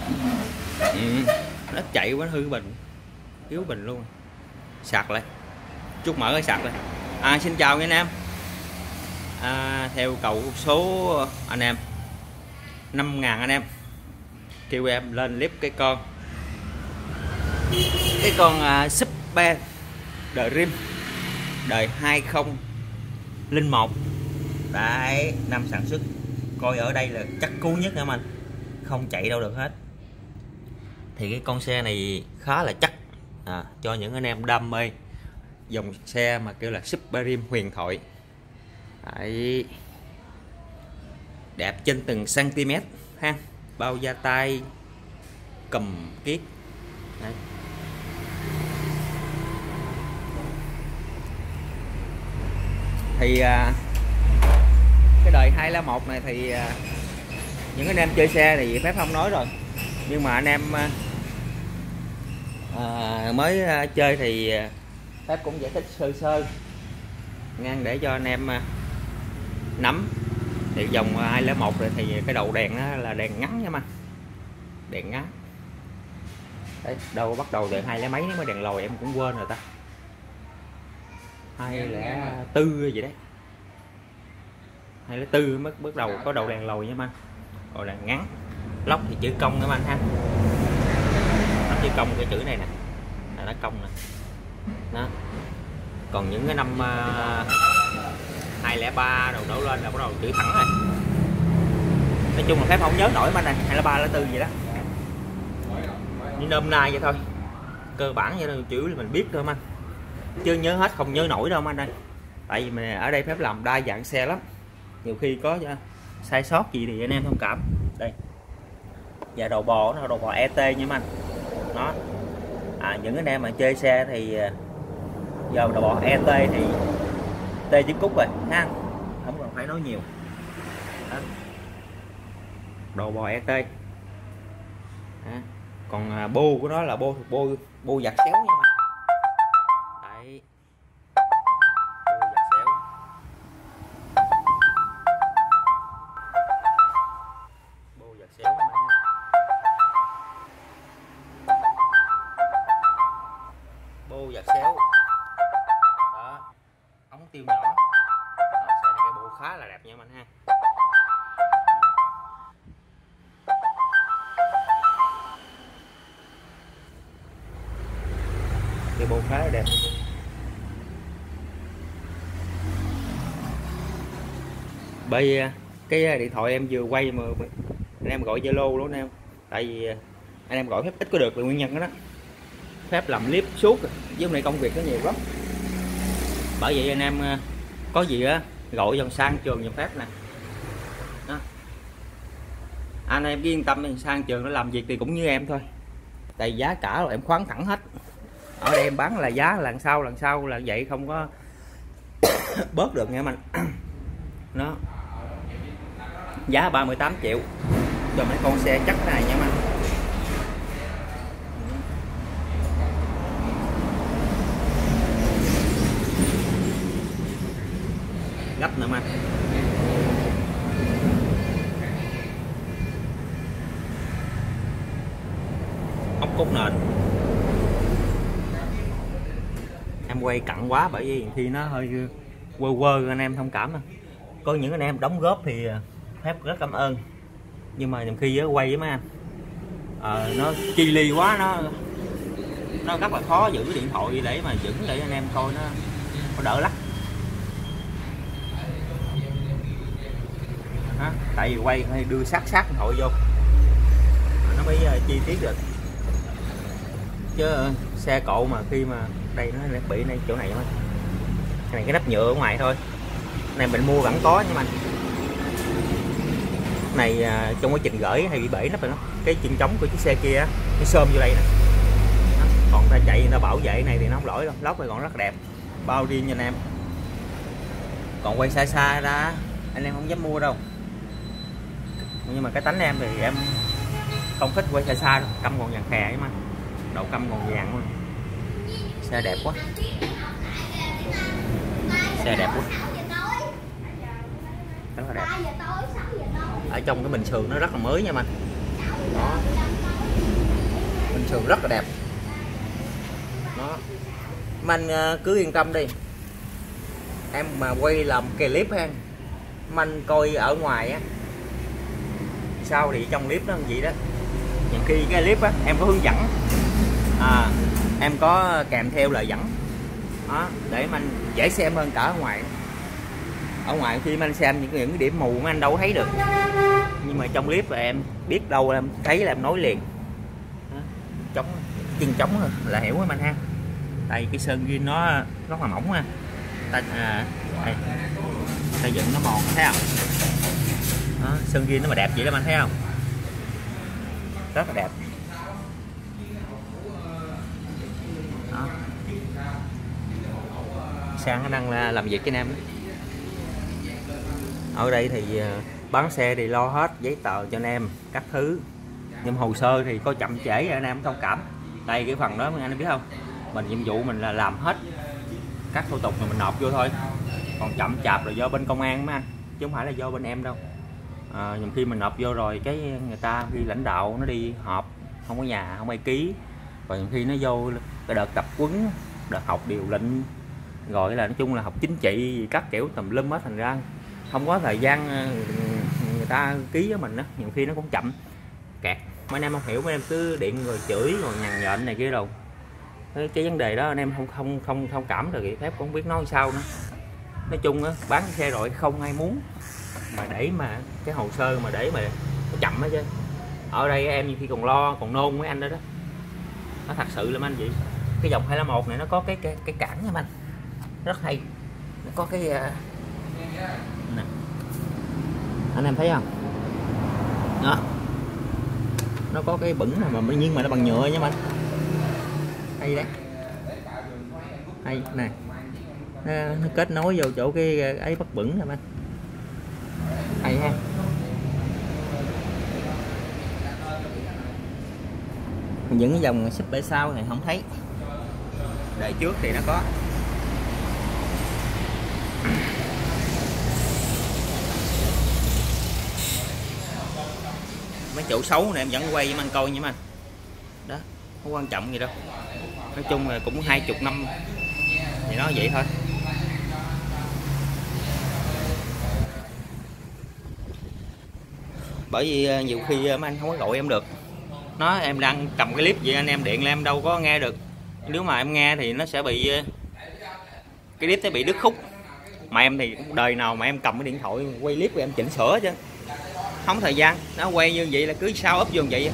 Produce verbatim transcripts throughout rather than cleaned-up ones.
Ừ, nó chạy quá hư bình, yếu bình luôn. Sạc lại, chút mở cái sạc lại. À, xin chào nha anh em. À, theo cầu số anh em năm ngàn anh em kêu em lên clip cái con cái con uh, Super Dream đời hai không không một đấy, năm sản xuất. Coi ở đây là chắc cú nhất em anh, không chạy đâu được hết. Thì cái con xe này khá là chắc à, cho những anh em đam mê dòng xe mà kêu là Super Dream huyền thoại. Đấy, đẹp trên từng cm ha, bao da tay, cầm kiết. Đấy. Thì à, cái đời hai không một này thì à, những anh em chơi xe thì phép không nói rồi, nhưng mà anh em à, mới à, chơi thì phép cũng giải thích sơ sơ ngang để cho anh em à, nắm. Thì dòng hai không một này thì cái đầu đèn đó là đèn ngắn nha mà, đèn ngắn. Đấy, đâu bắt đầu từ hai lấy mấy mới đèn lồi em cũng quên rồi ta, hai lẻ tư gì đấy, hai lẻ tư mới bước đầu có đầu đèn lồi nha anh. Rồi đèn ngắn, lóc thì chữ công các anh ha, lóc chữ công cái chữ này nè, là nó công nè đó. Còn những cái năm uh, hai không ba đầu đổ lên là bắt đầu chữ thẳng rồi. Nói chung là phép không nhớ nổi mà này, hai không ba, hai không bốn gì đó, như nôm na vậy thôi, cơ bản vậy thôi, chữ là mình biết thôi anh, chứ nhớ hết không nhớ nổi đâu anh ơi. Tại vì mình ở đây phép làm đa dạng xe lắm, nhiều khi có sai sót gì thì anh em thông cảm. Đây, và đầu bò nó đầu bò e tê nha anh đó. À, những anh em mà chơi xe thì giờ đầu bò e tê thì T chữ cúc rồi ha, không cần phải nói nhiều đó. Đầu bò e tê đó. Còn bô của nó là bô thuộc bô bô giặt xéo nha mà. Đấy, bô giặt xéo, bô giặt xéo nha. Bô giặt xéo đó, ống tiêu nhỏ. Rồi, xe này cái bô khá là đẹp nha anh ha. Cái bô khá là đẹp. Bây cái điện thoại em vừa quay mà anh em gọi Zalo luôn anh em, tại vì anh em gọi phép ít có được là nguyên nhân đó, đó. Phép làm clip suốt với hôm nay công việc có nhiều lắm, bởi vậy anh em có gì á gọi dòng sang trường dòng phép nè đó. Anh em cứ yên tâm, sang trường nó làm việc thì cũng như em thôi, tại giá cả rồi em khoán thẳng hết. Ở đây em bán là giá lần sau lần sau là vậy, không có bớt được nha mình. Nó giá ba mươi tám triệu cho mấy con xe chắc này nha anh. Gấp nữa mà. Ốc cốt nền em quay cặn quá, bởi vì khi nó hơi quơ quơ anh em thông cảm. Có những anh em đóng góp thì phép rất cảm ơn, nhưng mà nhiều khi quay với mấy anh à, nó chi ly quá, nó nó rất là khó giữ điện thoại để mà giữ để anh em coi nó, nó đỡ lắc. Đó, tại vì quay hay đưa sát sát điện thoại vô nó mới chi tiết được, chứ xe cộ mà khi mà đây nó bị này chỗ này mà cái này cái nắp nhựa ở ngoài thôi, này mình mua vẫn có nhưng mà này à, trong quá trình gửi hay bị bể nắp rồi đó, cái chân trống của chiếc xe kia nó xôm vô đây nè. Đó, còn ta chạy người ta bảo vệ này thì nó không lỗi đâu, lóc này còn rất đẹp, bao riêng nha anh em. Còn quay xa xa ra anh em không dám mua đâu, nhưng mà cái tánh em thì em không thích quay xa xa đâu, căm còn vàng khè mà, đầu căm còn vàng luôn. Xe đẹp quá, xe đẹp quá, rất là đẹp. Ở trong cái bình sườn nó rất là mới nha anh. Đó, Mình sườn rất là đẹp. Đó. Mà anh uh, cứ yên tâm đi. Em mà quay làm cái clip ha, mà anh coi ở ngoài á, sao thì trong clip nó làm gì đó. Những khi cái clip á em có hướng dẫn, à, em có kèm theo lời dẫn đó, để mà anh dễ xem hơn cả ở ngoài. Ở ngoài khi mà anh xem những những cái điểm mù mà anh đâu có thấy được, nhưng mà trong clip là em biết đâu em thấy là em nói liền. Đó. Chống chân chống là hiểu em anh ha. Đây cái sơn ghi nó rất là mỏng ha. Ta, à, đây. Xây dựng nó mòn thấy không? Đó, sơn ghi nó mà đẹp vậy đó anh thấy không? Rất là đẹp. Đó. Sang đang làm việc với em. Ở đây thì bán xe thì lo hết giấy tờ cho anh em các thứ, nhưng hồ sơ thì có chậm trễ anh em thông cảm. Đây cái phần đó anh biết không, mình nhiệm vụ mình là làm hết các thủ tục rồi mình nộp vô thôi, còn chậm chạp là do bên công an mà anh, chứ không phải là do bên em đâu. À, nhiều khi mình nộp vô rồi cái người ta khi lãnh đạo nó đi họp không có nhà không ai ký, rồi nhiều khi nó vô cái đợt tập huấn, đợt học điều lệnh, rồi là nói chung là học chính trị các kiểu tùm lum hết, thành ra không có thời gian người ta ký với mình đó, nhiều khi nó cũng chậm kẹt. Mấy anh em không hiểu, mấy em cứ điện rồi chửi rồi nhằn nhện này kia đâu. Cái, cái vấn đề đó anh em không không không thông cảm được, phép cũng không biết nói sao nữa. Nói chung á, bán xe rồi không ai muốn mà để mà cái hồ sơ mà để mà nó chậm hết chứ. Ở đây em như khi còn lo còn nôn với anh đó đó, nó thật sự là anh chị. Cái dòng hai một này nó có cái cái cái cản nha anh, rất hay. Nó có cái nè, anh em thấy không đó, nó có cái bửng này mà nhưng mà nó bằng nhựa nha anh, hay đấy, hay này, nó, nó kết nối vô chỗ cái ấy bất bửng nè anh, hay ha. Những cái dòng xích bể sau thì không thấy, để trước thì nó có. Mấy chỗ xấu này em vẫn quay với anh coi nha anh, đó không quan trọng gì đâu. Nói chung là cũng hai chục năm thì nó vậy thôi. Bởi vì nhiều khi mấy anh không có gọi em được, nó em đang cầm cái clip vậy anh em điện là em đâu có nghe được. Nếu mà em nghe thì nó sẽ bị cái clip sẽ bị đứt khúc. Mà em thì đời nào mà em cầm cái điện thoại quay clip của em chỉnh sửa chứ không thời gian, nó quay như vậy là cứ sao úp vô vậy,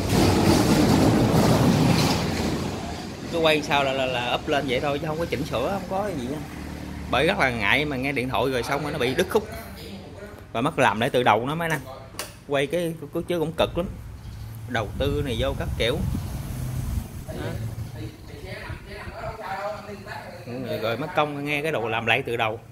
cứ quay sao là, là, là up lên vậy thôi chứ không có chỉnh sửa, không có gì. Bởi rất là ngại mà nghe điện thoại rồi xong rồi nó bị đứt khúc, và mất làm lại từ đầu nó mới nè. Quay cái chứ cũng cực lắm, đầu tư này vô các kiểu đó. Rồi mất công nghe cái đồ làm lại từ đầu.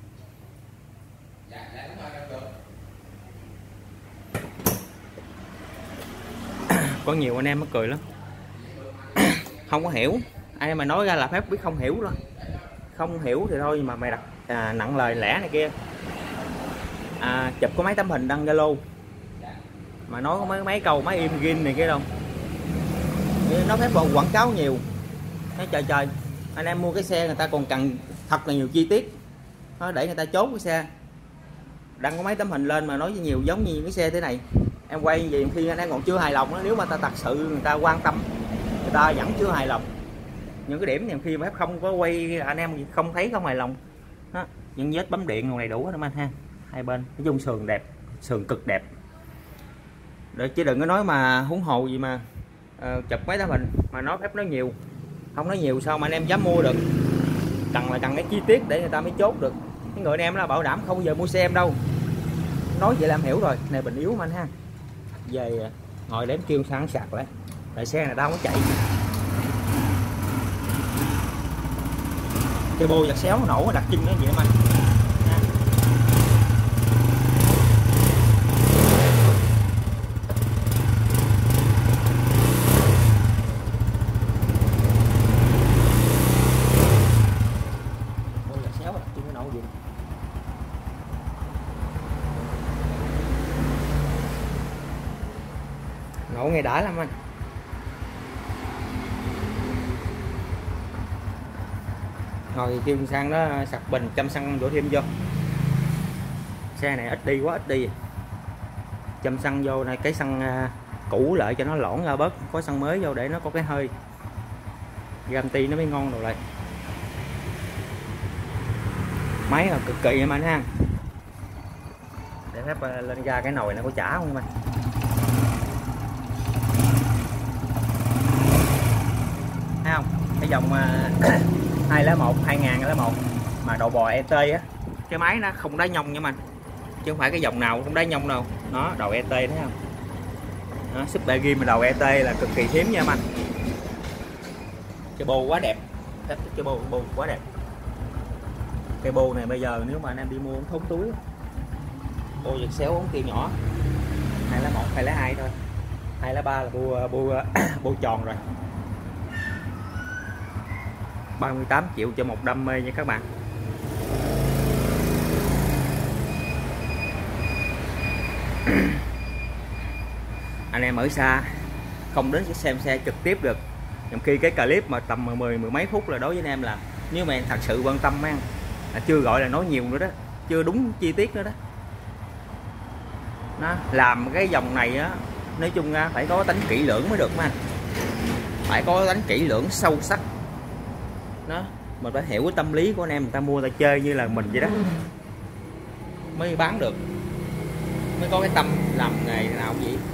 Có nhiều anh em mới cười lắm không có hiểu, ai mà nói ra là phép biết không hiểu rồi, không hiểu thì thôi, mà mày đặt à, nặng lời lẽ này kia, à, chụp có mấy tấm hình đăng Zalo mà nói có mấy mấy câu mấy im gin này kia đâu, nó phép bộ quảng cáo nhiều. Nói trời trời, anh em mua cái xe người ta còn cần thật là nhiều chi tiết đó, để người ta chốt cái xe, đăng có mấy tấm hình lên mà nói nhiều giống như cái xe thế này. Em quay gì khi anh em còn chưa hài lòng đó, nếu mà ta thật sự người ta quan tâm, người ta vẫn chưa hài lòng những cái điểm nhiều khi mà không có quay anh em không thấy không hài lòng đó. Những vết bấm điện này đủ hết anh ha, hai bên nói chung sườn đẹp, sườn cực đẹp. Để chứ đừng có nói mà huống hồ gì mà uh, chụp mấy tấm hình mà nói phép nói nhiều, không nói nhiều sao mà anh em dám mua được. Cần là cần cái chi tiết để người ta mới chốt được. Cái người anh em là bảo đảm không bao giờ mua xe em đâu, nói vậy là em hiểu rồi. Này bình yếu mà anh ha, về ngồi để em kêu sáng sạc lại, tại xe này tao không có chạy. Cái bô giật xéo nổ đặt chân nó vậy mà. Bô giật xéo đặt chân nó nổ gì. Nổ nghe đã lắm anh. Rồi kêu sang đó sạc bình châm xăng đổ thêm vô. Xe này ít đi quá ít đi. Châm xăng vô này, cái xăng cũ lại cho nó lõn ra bớt, có xăng mới vô để nó có cái hơi garanti nó mới ngon đồ lại. Máy là cực kỳ em anh ha. Để phép lên ra cái nồi nó có chả không em anh. Thấy không? Cái dòng hai lá một, hai ngàn lá một mà đầu bò e tê á, cái máy nó không đá nhông nha anh, chứ không phải cái dòng nào cũng đá nhông đâu. Nó đầu e tê thấy không? Đó, Super Ghim mà đầu e tê là cực kỳ hiếm nha anh. Cái bô quá đẹp, cái bô bô quá đẹp. Cái bô này bây giờ nếu mà anh em đi mua không thốn túi. Bô giật xéo ống tiêu nhỏ, hai lá một, hai lá hai thôi, hai lá ba là bô bô bô tròn rồi. ba mươi tám triệu cho một đam mê nha các bạn. Anh em ở xa không đến xem xe trực tiếp được, trong khi cái clip mà tầm mười mười mấy phút là đối với anh em là nếu mà em thật sự quan tâm á, là chưa gọi là nói nhiều nữa đó, chưa đúng chi tiết nữa đó. Nó làm cái dòng này á, nói chung ra phải có tính kỹ lưỡng mới được mà, phải có tính kỹ lưỡng sâu sắc đó. Mình phải hiểu cái tâm lý của anh em, người ta mua ta chơi như là mình vậy đó mới bán được, mới có cái tâm làm nghề nào cũng vậy.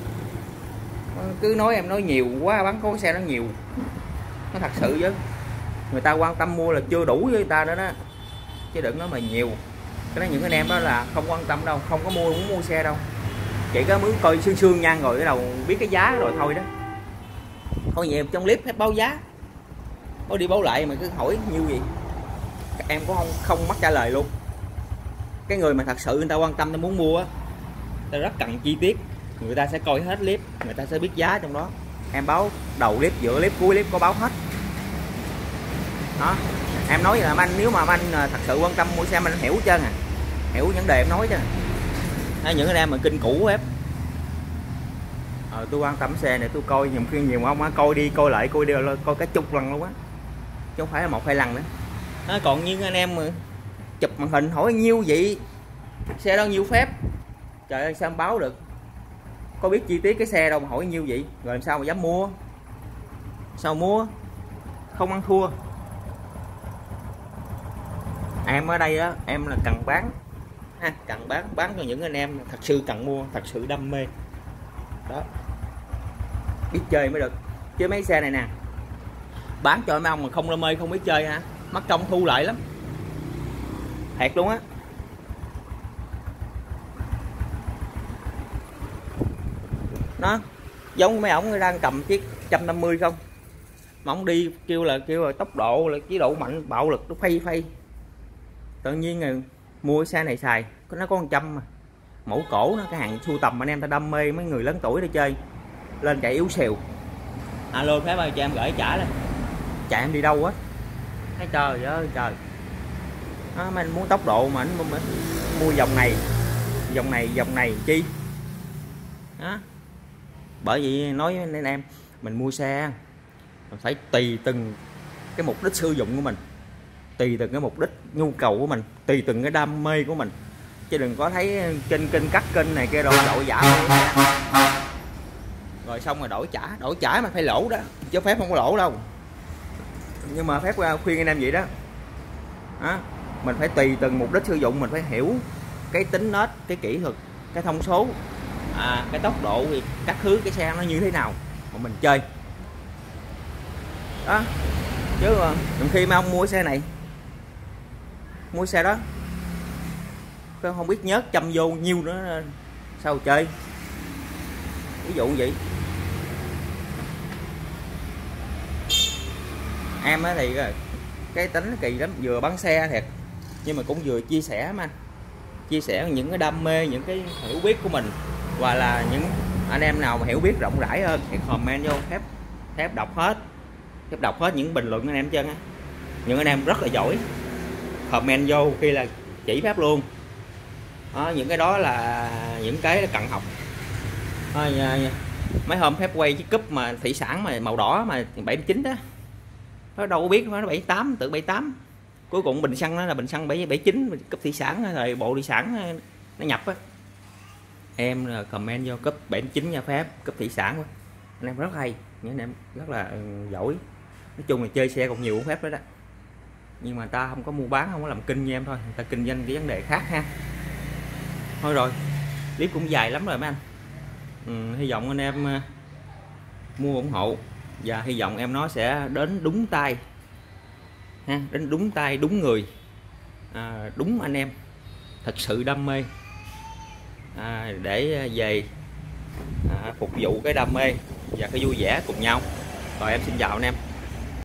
Cứ nói em nói nhiều quá, bán có xe nó nhiều, nó thật sự chứ người ta quan tâm mua là chưa đủ với người ta nữa đó, chứ đừng nói mà nhiều. Cái đó những anh em đó là không quan tâm đâu, không có mua muốn mua xe đâu, chỉ có muốn coi sương sương ngang rồi cái đầu biết cái giá rồi thôi đó. Thôi nhiều trong clip hết báo giá, có đi báo lại mà cứ hỏi nhiêu gì các em có không không mắc trả lời luôn. Cái người mà thật sự người ta quan tâm, ta muốn mua á, ta rất cần chi tiết, người ta sẽ coi hết clip, người ta sẽ biết giá trong đó. Em báo đầu clip, giữa clip, cuối clip có báo hết đó. Em nói là anh nếu mà anh thật sự quan tâm mua xe anh hiểu trơn à, hiểu vấn đề em nói chứ. Đó, những anh em mà kinh cũ ép ờ, tôi quan tâm xe này tôi coi nhiều khi nhiều ông á, coi đi coi lại coi đều coi cả chục lần luôn á, chứ không phải là một hai lần nữa đó. Còn như anh em mà chụp màn hình hỏi nhiêu vậy, xe đó nhiêu phép, trời ơi sao em báo được, có biết chi tiết cái xe đâu mà hỏi nhiêu vậy, rồi làm sao mà dám mua, sao mua, không ăn thua. Em ở đây á, em là cần bán ha, cần bán bán cho những anh em thật sự cần mua, thật sự đam mê đó, biết chơi mới được. Chứ mấy xe này nè bán cho mấy ông mà không đam mê không biết chơi hả, mất công thu lại lắm thiệt luôn á. Nó giống mấy ổng đang cầm chiếc một trăm năm mươi không mà ổng đi kêu là kêu là tốc độ là chế độ mạnh bạo lực nó phay phay, tự nhiên rồi mua xe này xài nó có một trăm mà mẫu cổ nó cái hàng sưu tầm anh em ta đam mê, mấy người lớn tuổi đi chơi lên chạy yếu xìu. Alo phép ơi cho em gửi trả lên, chạy em đi đâu á, thấy trời ơi trời đó, mà anh muốn tốc độ mà anh mua dòng này dòng này dòng này chi đó. Bởi vì nói với anh em mình mua xe mình phải tùy từng cái mục đích sử dụng của mình, tùy từng cái mục đích nhu cầu của mình, tùy từng cái đam mê của mình, chứ đừng có thấy kênh kênh cắt kênh này kia rồi đổi giả rồi xong rồi đổi trả đổi trả mà phải lỗ đó, chứ phép không có lỗ đâu. Nhưng mà phép khuyên anh em vậy đó, đó mình phải tùy từng mục đích sử dụng, mình phải hiểu cái tính nết, cái kỹ thuật, cái thông số, à, cái tốc độ thì các thứ cái xe nó như thế nào mà mình chơi đó. Chứ đừng khi mà ông mua xe này mua xe đó không biết nhớt châm vô nhiêu nữa sao chơi, ví dụ vậy. Em á thì cái tính kỳ lắm, vừa bán xe thiệt nhưng mà cũng vừa chia sẻ mà chia sẻ những cái đam mê, những cái hiểu biết của mình, và là những anh em nào mà hiểu biết rộng rãi hơn thì comment vô, phép phép đọc hết, phép đọc hết những bình luận anh em chân á. Những anh em rất là giỏi comment vô khi là chỉ phép luôn đó, những cái đó là những cái cần học. À, mấy hôm phép quay chiếc cúp mà thủy sản mà màu đỏ mà bảy mươi chín đó, nó đâu có biết nó bảy mươi tám, tự bảy mươi tám cuối cùng bình xăng nó là bình xăng bảy bảy chín cấp thị sản rồi bộ thị sản nó nhập á, em là comment vô cấp bảy chín cho phép cấp thị sản quá, anh em rất hay, những anh em rất là giỏi. Nói chung là chơi xe còn nhiều phép đó đó, nhưng mà ta không có mua bán, không có làm kinh như em thôi, người ta kinh doanh cái vấn đề khác ha. Thôi rồi, clip cũng dài lắm rồi mấy anh. Ừ, hy vọng anh em uh, mua ủng hộ, và hy vọng em nó sẽ đến đúng tay ha, đến đúng tay đúng người, à, đúng anh em thật sự đam mê, à, để về à, phục vụ cái đam mê và cái vui vẻ cùng nhau. Rồi em xin chào anh em.